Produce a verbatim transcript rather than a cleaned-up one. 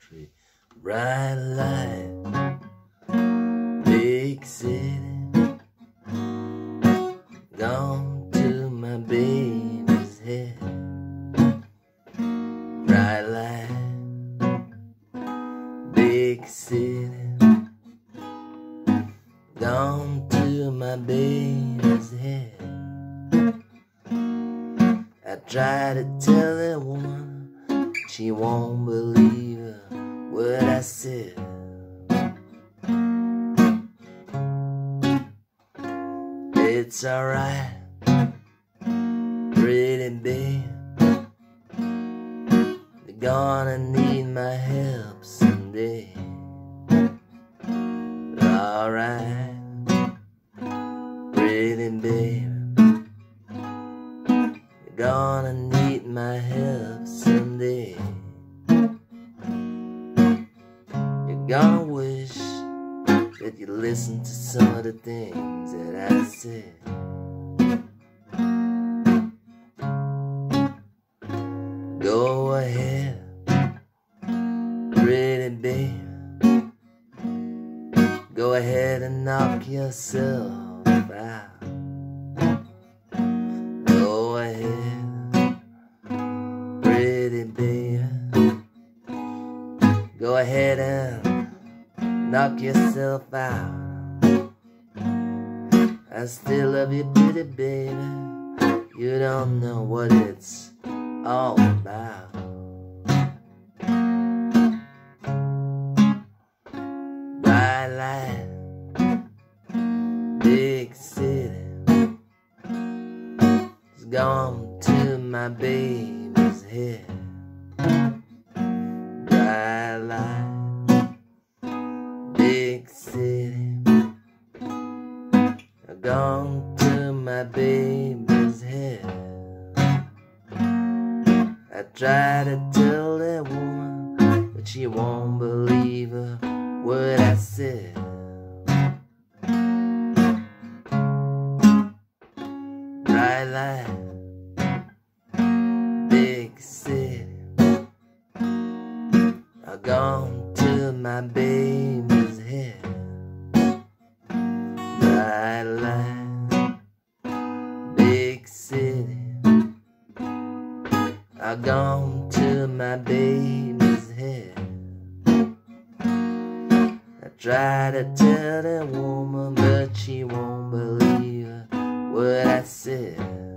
country, bright light, big city. Gone to my baby's head, bright light, big city. Gone to my baby's head. I try to tell that woman, she won't believe what I said. It's alright, pretty babe, you're gonna need my help someday. Alright, pretty babe, you're gonna need my help someday. You're gonna wish that you listened to some of the things that I said. Go ahead, pretty babe, go ahead and knock yourself out. Go ahead, pretty baby, go ahead and knock yourself out. I still love you, pretty baby, you don't know what it's all about. Bright light, big city, it's gone to my baby's head. Bright light, big city, gone to my baby's head. I try to tell that woman, but she won't believe a word I said. Bright light, big city, I've gone to my baby's head. Bright light, big city, I've gone to my baby's head. I try to tell that woman, but she won't believe what I said.